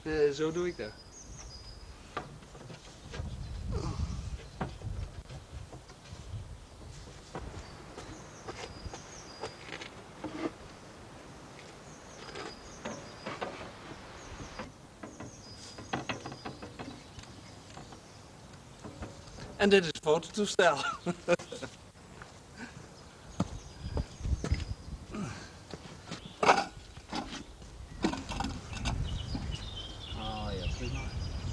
Zo doe ik dat. En dit is het fototoestel. Oh ja, prima.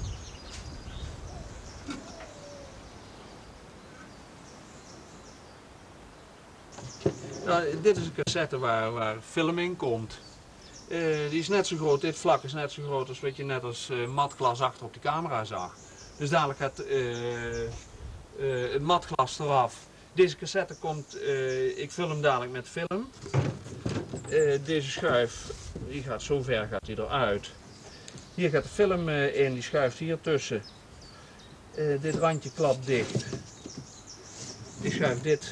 Nou, dit is een cassette waar film in komt. Die is net zo groot, dit vlak is net zo groot als wat je net als matglas achter op de camera zag. Dus dadelijk gaat het matglas eraf. Deze cassette komt, ik film dadelijk met film. Deze schuif, die gaat zo ver gaat die eruit. Hier gaat de film in, die schuift hier tussen. Dit randje klapt dicht. Die schuift dit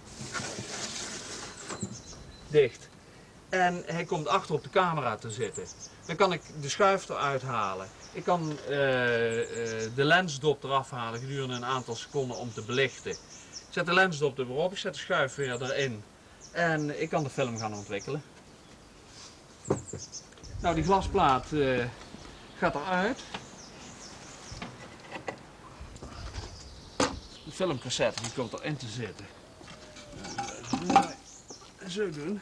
dicht. En hij komt achter op de camera te zitten. Dan kan ik de schuif eruit halen. Ik kan de lensdop eraf halen gedurende een aantal seconden om te belichten. Ik zet de lensdop er weer op, ik zet de schuif weer erin. En ik kan de film gaan ontwikkelen. Nou, die glasplaat gaat eruit. De filmcassette die komt erin te zitten. Zo doen.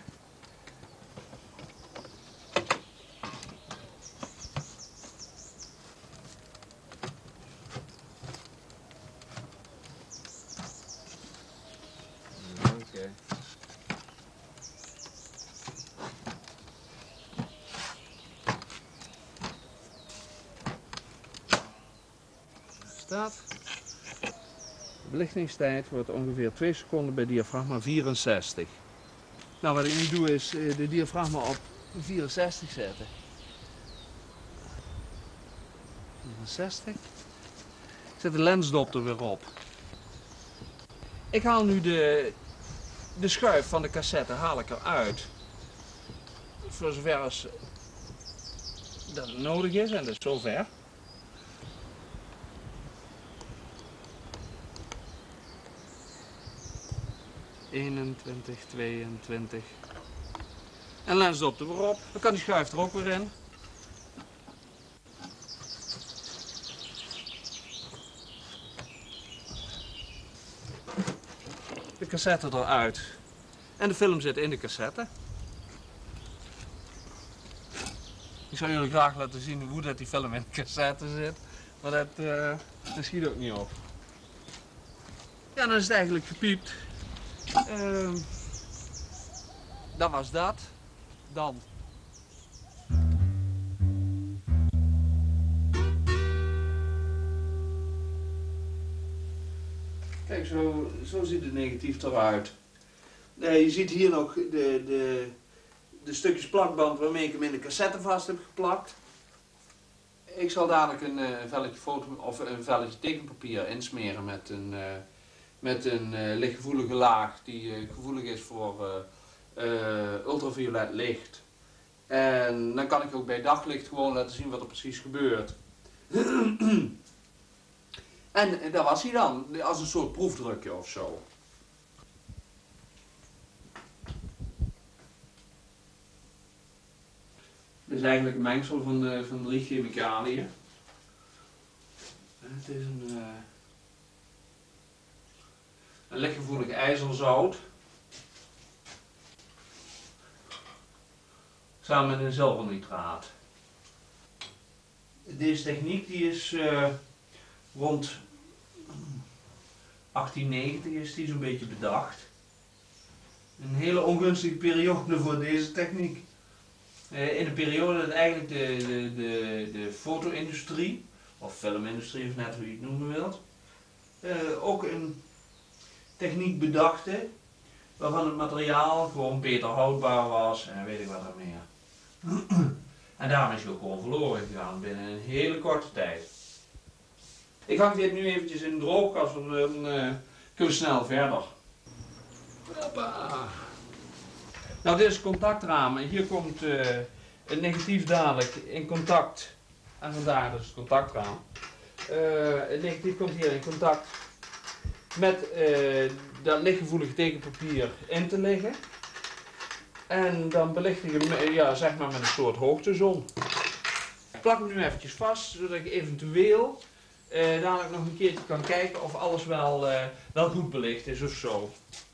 Oké. Staat. De belichtingstijd wordt ongeveer 2 seconden bij diafragma 64. Nou, wat ik nu doe is de diafragma op 64 zetten. 64. Ik zet de lensdop er weer op. Ik haal nu de schuif van de cassette haal ik eruit. Voor zover als dat nodig is, en dat is zover. ...21, 22... En lensdop er weer op. Dan kan die schuif er ook weer in. De cassette eruit. En de film zit in de cassette. Ik zou jullie graag laten zien hoe dat die film in de cassette zit. Maar dat schiet ook niet op. Ja, dan is het eigenlijk gepiept. Dat was dat. Dan. Kijk, zo ziet het negatief eruit. Je ziet hier nog de stukjes plakband waarmee ik hem in de cassette vast heb geplakt. Ik zal dadelijk een velletje foto of een velletje tekenpapier insmeren met een lichtgevoelige laag die gevoelig is voor ultraviolet licht. En dan kan ik ook bij daglicht gewoon laten zien wat er precies gebeurt. En dat was hij dan, als een soort proefdrukje of zo. Dit is eigenlijk een mengsel van 3 chemicaliën. Het is een lichtgevoelig ijzerzout. Samen met een zilvernitraat. Deze techniek die is rond 1890 is die zo'n beetje bedacht. Een hele ongunstige periode voor deze techniek. In de periode dat eigenlijk de foto-industrie, of filmindustrie, of net hoe je het noemen wilt, ook een techniek bedachte waarvan het materiaal gewoon beter houdbaar was en weet ik wat er meer. En daarom is hij ook gewoon verloren gegaan binnen een hele korte tijd. Ik hang dit nu eventjes in de droogkast, want dan kunnen we snel verder. Hoppa. Nou, dit is het contactraam en hier komt het negatief dadelijk in contact En vandaar dus het contactraam. Het negatief komt hier in contact met dat lichtgevoelige tekenpapier in te liggen. En dan belicht ik hem ja, zeg maar met een soort hoogtezon. Ik plak hem nu eventjes vast, zodat ik eventueel dadelijk nog een keertje kan kijken of alles wel goed belicht is of zo.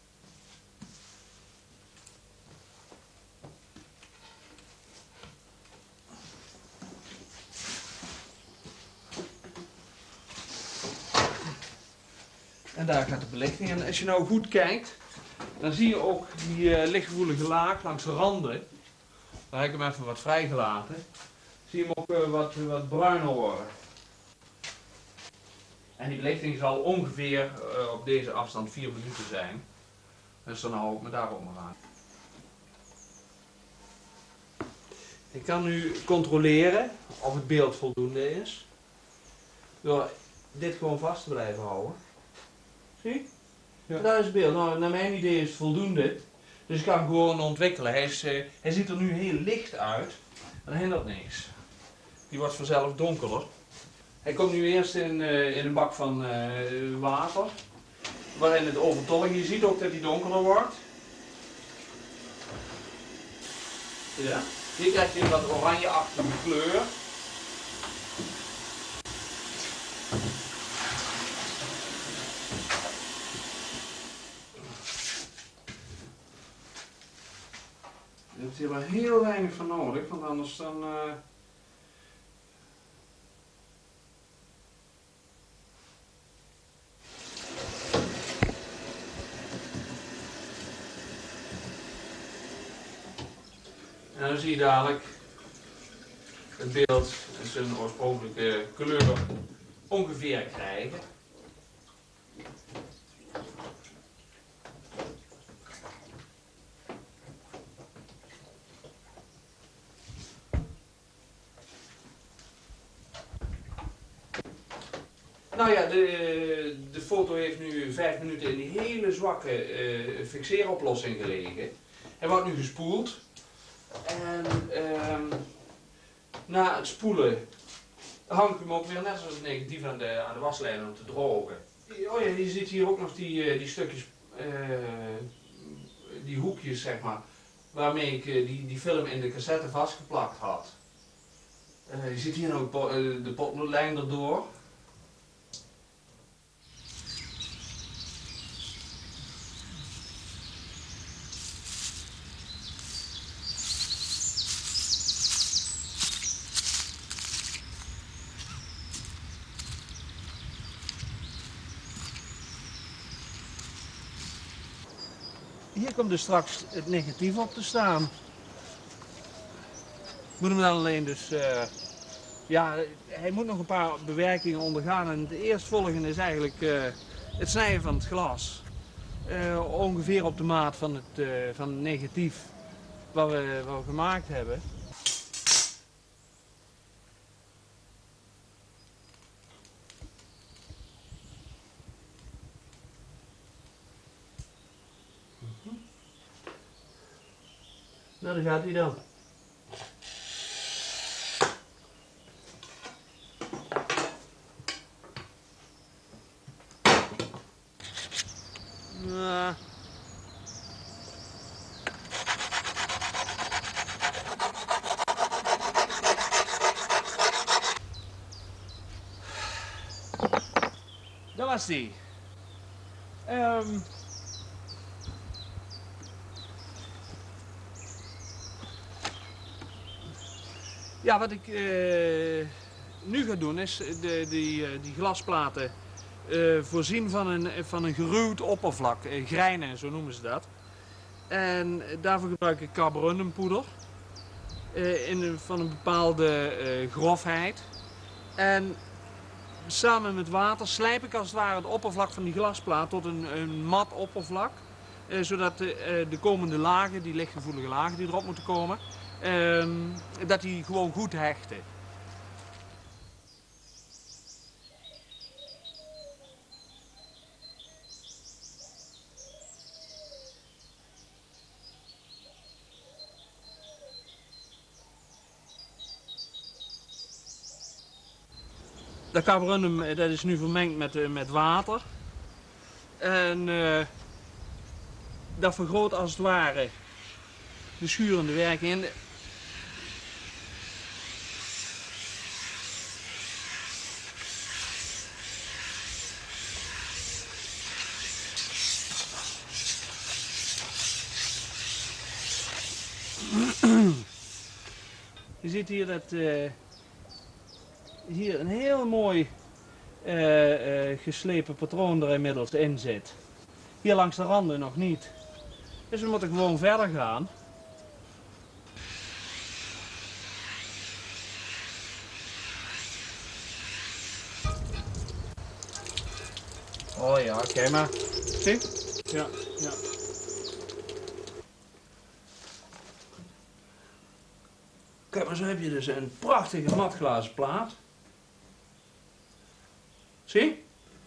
En daar gaat de belichting. En als je nou goed kijkt, dan zie je ook die lichtgevoelige laag langs de randen. Daar heb ik hem even wat vrijgelaten. Zie je hem ook wat bruiner worden. En die belichting zal ongeveer op deze afstand 4 minuten zijn. Dus dan hou ik me daarop maar aan. Ik kan nu controleren of het beeld voldoende is. Door dit gewoon vast te blijven houden. Zie? Ja. Dat is het beeld. Nou, naar mijn idee is het voldoende. Dus ik kan hem gewoon ontwikkelen. Hij ziet er nu heel licht uit. Maar dat hindert niks. Die wordt vanzelf donkerder. Hij komt nu eerst in een bak van water. Waarin het overtollig. Je ziet ook dat hij donkerder wordt. Ja. Hier krijg je een wat oranjeachtige kleur. Je hebt hier maar heel weinig van nodig, want anders dan... En dan zie je dadelijk het beeld zijn oorspronkelijke kleur ongeveer krijgen. Nou ja, de foto heeft nu 5 minuten in die hele zwakke fixeeroplossing gelegen. Hij wordt nu gespoeld. En na het spoelen hang ik hem ook weer net zoals het negatief aan de waslijn om te drogen. Oh ja, je ziet hier ook nog die stukjes, die hoekjes zeg maar, waarmee ik die film in de cassette vastgeplakt had. Je ziet hier nog de potloodlijn erdoor. Hier komt dus straks het negatief op te staan. Ik moet hem dan alleen dus, ja, hij moet nog een paar bewerkingen ondergaan. En het eerstvolgende is eigenlijk het snijden van het glas. Ongeveer op de maat van het negatief wat we gemaakt hebben. Nou, daar gaat hij dan. Dat was die. Ja, wat ik nu ga doen is die glasplaten voorzien van een geruwd oppervlak, grijnen, zo noemen ze dat. En daarvoor gebruik ik carborundumpoeder van een bepaalde grofheid. En samen met water slijp ik als het ware het oppervlak van die glasplaat tot een mat oppervlak. Zodat de komende lagen, die lichtgevoelige lagen die erop moeten komen, dat die gewoon goed hechten. Dat carborundum dat is nu vermengd met water. En dat vergroot als het ware de schurende werking. Je ziet hier dat hier een heel mooi geslepen patroon er inmiddels in zit. Hier langs de randen nog niet. Dus we moeten gewoon verder gaan. Oh ja, kijk maar. Zie? Ja, ja. Kijk maar, zo heb je dus een prachtige matglazen plaat. Zie?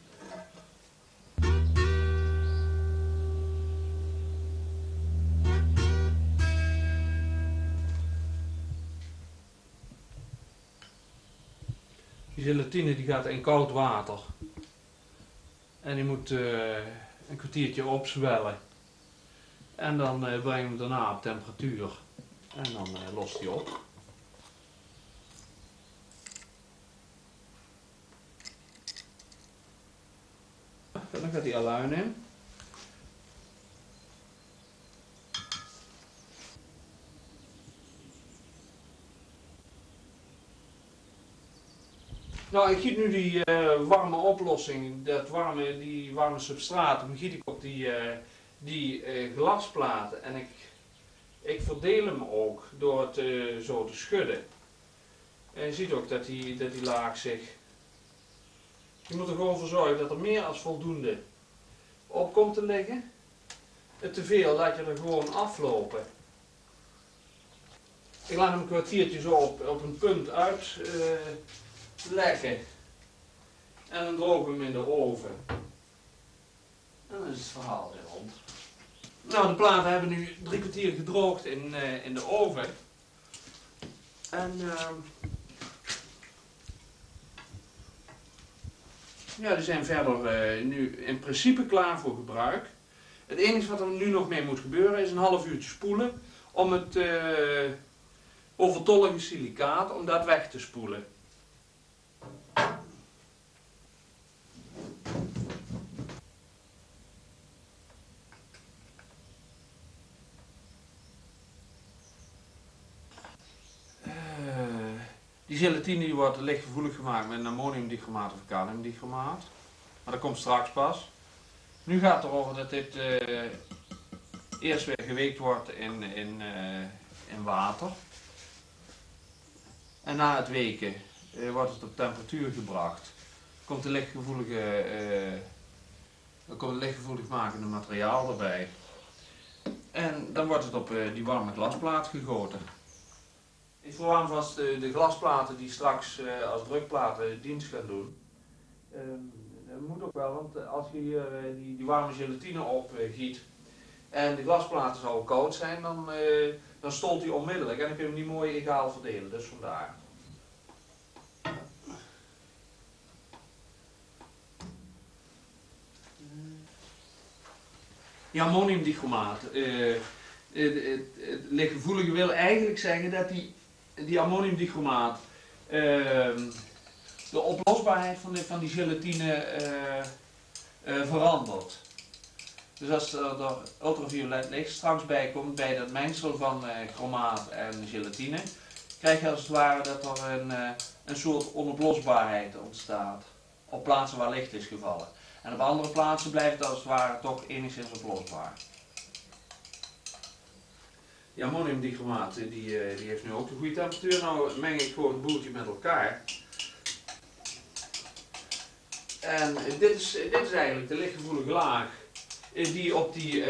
Die gelatine die gaat in koud water. En die moet een kwartiertje opzwellen. En dan brengen we hem daarna op temperatuur. En dan lost hij op. Dan gaat die aluin in. Nou, ik giet nu die warme oplossing, die warme substraat, dan giet ik op die glasplaten en ik verdeel hem ook door het zo te schudden. En je ziet ook dat die laag zich... Je moet er gewoon voor zorgen dat er meer als voldoende op komt te liggen. Het te veel laat je er gewoon aflopen. Ik laat hem een kwartiertje zo op een punt uitleggen. En dan drogen we hem in de oven. En dan is het verhaal weer rond. Nou, de platen hebben nu 3 kwartier gedroogd in de oven. En ja, die zijn verder nu in principe klaar voor gebruik. Het enige wat er nu nog mee moet gebeuren is een half uurtje spoelen om het overtollige silicaat om dat weg te spoelen. Die gelatine die wordt lichtgevoelig gemaakt met een ammoniumdichromaat of kaliumdichromaat. Maar dat komt straks pas. Nu gaat het erover dat dit eerst weer geweekt wordt in water. En na het weken wordt het op temperatuur gebracht. Komt de lichtgevoelig makende materiaal erbij. En dan wordt het op die warme glasplaat gegoten. Ik verwarm vast de glasplaten die straks als drukplaten dienst gaan doen. Dat moet ook wel, want als je hier die warme gelatine opgiet en de glasplaten zou koud zijn, dan stolt die onmiddellijk en dan kun je hem niet mooi egaal verdelen, dus vandaar. Die ammoniumdichromaat. Het lichtgevoelige wil eigenlijk zeggen dat die ammoniumdichromaat de oplosbaarheid van die gelatine verandert. Dus als er ultraviolet licht straks bij komt bij dat mengsel van chromaat en gelatine, krijg je als het ware dat er een soort onoplosbaarheid ontstaat op plaatsen waar licht is gevallen. En op andere plaatsen blijft het als het ware toch enigszins oplosbaar. Die ammoniumdichromaat die heeft nu ook de goede temperatuur. Nou meng ik gewoon het boeltje met elkaar. En dit is eigenlijk de lichtgevoelige laag die op die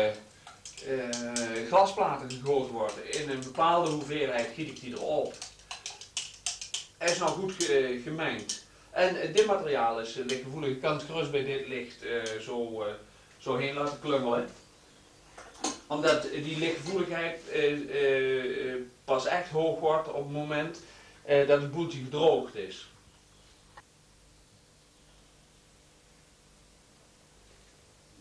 glasplaten gegoten wordt. In een bepaalde hoeveelheid giet ik die erop. Hij is nou goed gemengd. En dit materiaal is lichtgevoelig. Ik kan het gerust bij dit licht zo heen laten klungelen. Omdat die lichtgevoeligheid pas echt hoog wordt op het moment dat het boeltje gedroogd is.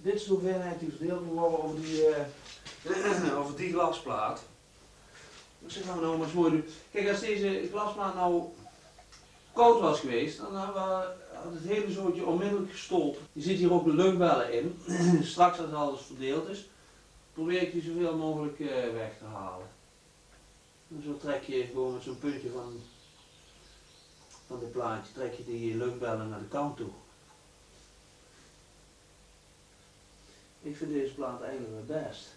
dit is de hoeveelheid die verdeeld moet worden over die glasplaat. Dus dat gaan we nou maar eens mooi doen. Kijk, als deze glasplaat nou koud was geweest, dan had het hele zootje onmiddellijk gestold. Je ziet hier ook de luchtbellen in. Straks als alles verdeeld is, probeer ik die zoveel mogelijk weg te halen. En zo trek je gewoon met zo'n puntje van dit plaatje, trek je die luchtbellen naar de kant toe. Ik vind deze plaat eigenlijk het best.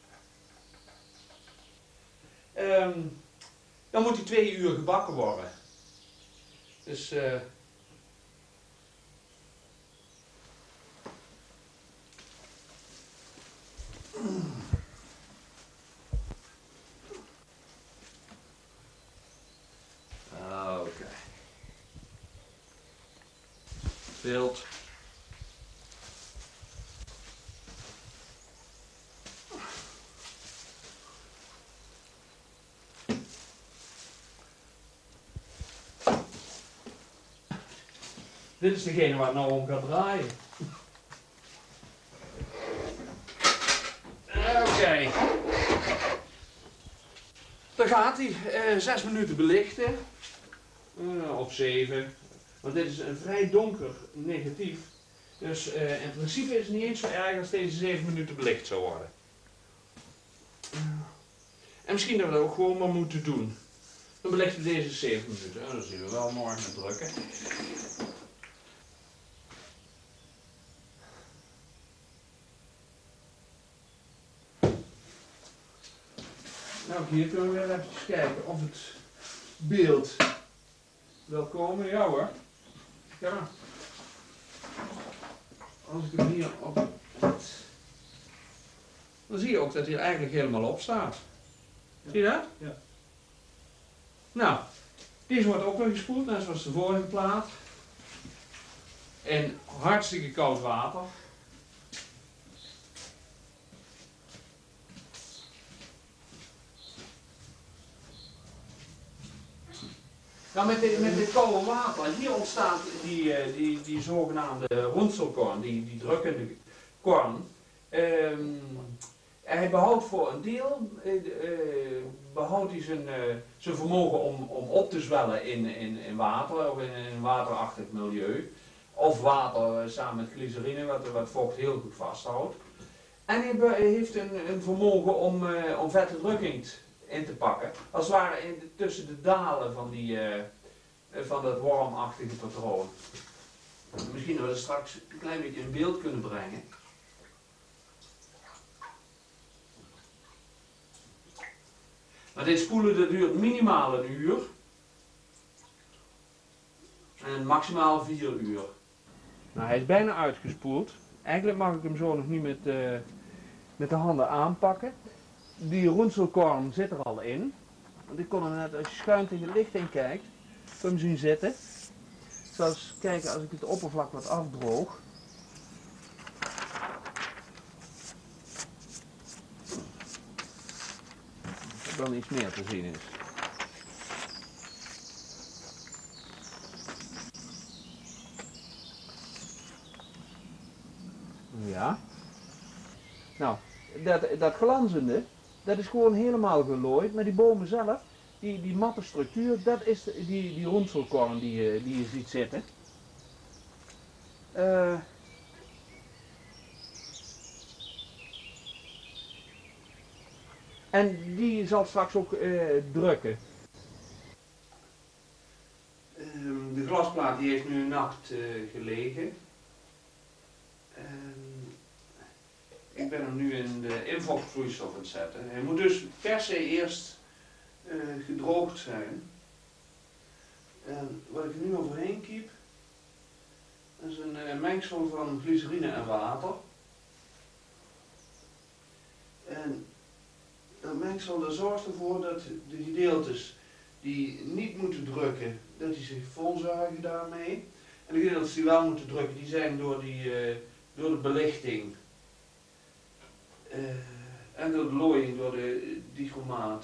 Dan moet die 2 uur gebakken worden. Dus oké. Beeld. Dit is degene waar het nou om gaat draaien. Oké. Dan gaat hij. 6 minuten belichten. Of 7. Want dit is een vrij donker negatief. Dus in principe is het niet eens zo erg als deze 7 minuten belicht zou worden. En misschien dat we dat ook gewoon maar moeten doen. Dan belichten we deze 7 minuten. En dan zien we wel morgen met drukken. Nou, hier kunnen we weer even kijken of het beeld wil komen. Ja hoor. Ja. Als ik hem hier op zet, dan zie je ook dat hij er eigenlijk helemaal op staat. Ja. Zie je dat? Ja. Nou, deze wordt ook weer gespoeld, net zoals de vorige plaat. In hartstikke koud water. Nou, met dit koude water, hier ontstaat die zogenaamde ronselkorn, die drukkende korn. Hij behoudt voor een deel behoudt hij zijn vermogen om op te zwellen in water, of in een waterachtig milieu. Of water samen met glycerine, wat vocht heel goed vasthoudt. En hij heeft een vermogen om vette drukking in te pakken. Als het ware tussen de dalen van dat wormachtige patroon. Misschien dat we dat straks een klein beetje in beeld kunnen brengen. Maar dit spoelen dat duurt minimaal 1 uur. En maximaal 4 uur. Nou, hij is bijna uitgespoeld. Eigenlijk mag ik hem zo nog niet met de handen aanpakken. Die ronselkorn zit er al in. Want ik kon hem net, als je schuin tegen het licht in kijkt, kun je hem zien zitten. Ik zal eens kijken als ik het oppervlak wat afdroog. Dat dan iets meer te zien is. Ja. Nou, dat glanzende, dat is gewoon helemaal gelooid. Maar die bomen zelf, die matte structuur, dat is die ronselkorn die je ziet zitten. En die zal straks ook drukken. De glasplaat die heeft nu een nacht gelegen. Ik ben hem nu in de invochtvloeistof aan het zetten. Hij moet dus per se eerst gedroogd zijn. En wat ik er nu overheen kiep, is een mengsel van glycerine en water. En dat mengsel dat zorgt ervoor dat de gedeeltes die niet moeten drukken, dat die zich volzuigen daarmee. En de gedeeltes die wel moeten drukken, die zijn door de belichting en door de looiing, door de dichromaat,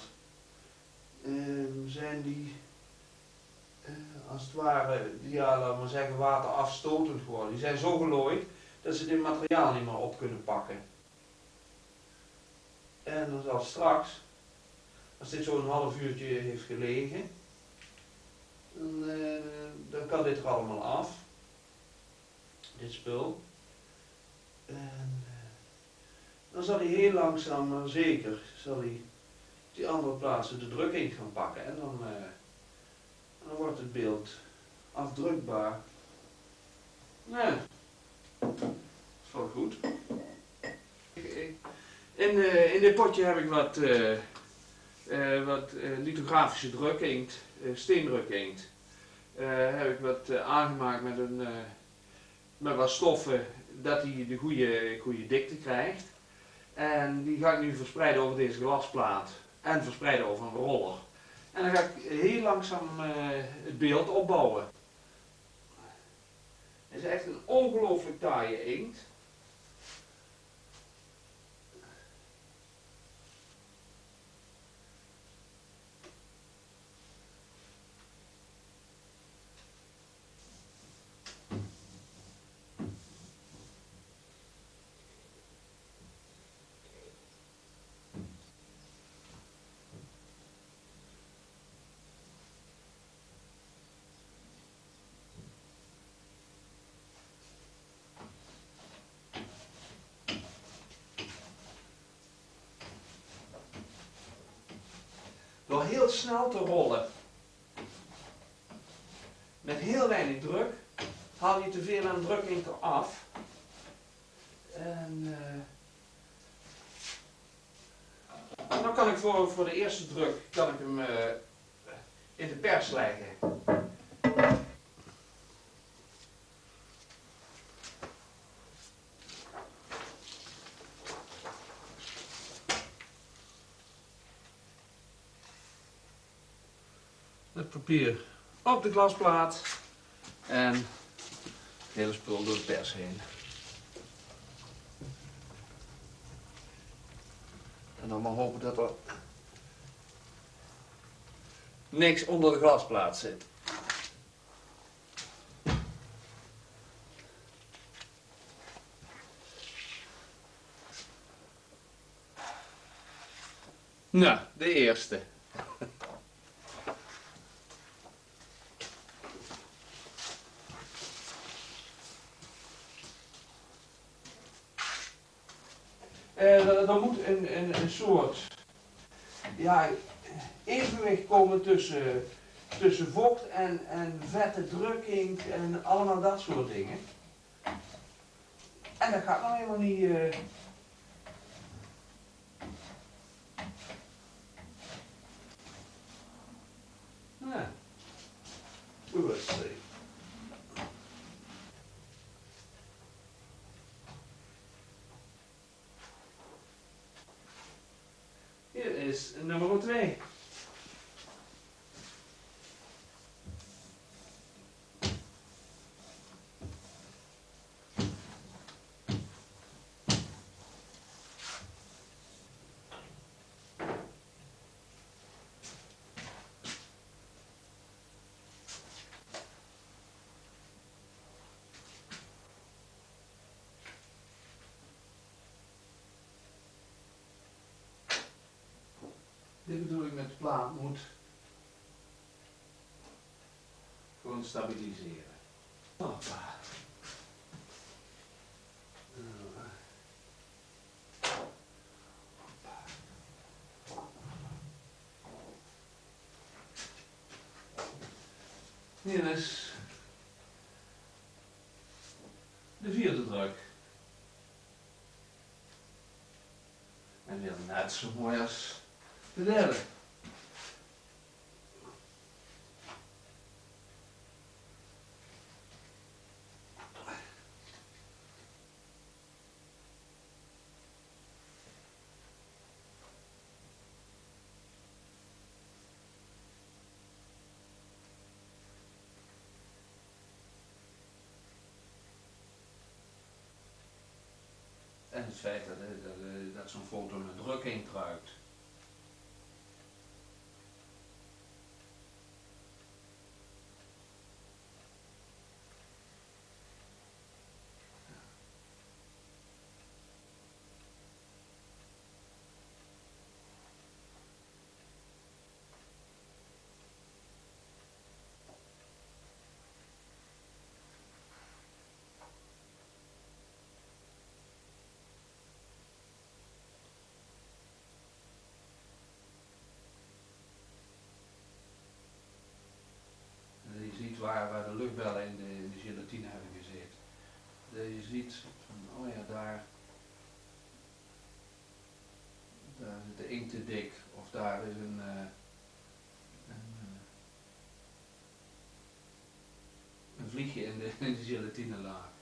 zijn die als het ware, ja, laten we maar zeggen, waterafstotend geworden. Die zijn zo gelooid dat ze dit materiaal niet meer op kunnen pakken. En dan zal straks, als dit zo'n half uurtje heeft gelegen, dan kan dit er allemaal af. Dit spul. En dan zal hij heel langzaam maar zeker zal hij die andere plaatsen de drukking gaan pakken. En dan wordt het beeld afdrukbaar. Ja, dat is wel goed. In dit potje heb ik wat lithografische drukinkt, steendrukinkt. Heb ik wat aangemaakt met wat stoffen, dat hij de goede dikte krijgt. En die ga ik nu verspreiden over deze glasplaat en verspreiden over een roller. En dan ga ik heel langzaam het beeld opbouwen. Het is echt een ongelooflijk taaie inkt. Door heel snel te rollen, met heel weinig druk, haal je te veel aan drukinkt eraf. En dan kan ik voor de eerste druk kan ik hem in de pers leggen. Het papier op de glasplaat en het hele spul door de pers heen. En dan maar hopen dat er niks onder de glasplaat zit. Nou, de eerste. Er moet een soort ja, evenwicht komen tussen vocht en vette drukking en allemaal dat soort dingen. En dat gaat nou helemaal niet. Ja. We will see. Hier is nummer 2. Dit bedoel ik met de plaat moet gewoon stabiliseren. Hoppa. Hier is de vierde druk. En weer net zo mooi als de derde. En het feit dat zo'n foto met drukking druikt. waar de luchtbellen in de gelatine hebben gezeten. Dat je ziet, van, oh ja, daar zit de inkt te dik, of daar is een, een vliegje in de gelatine laag.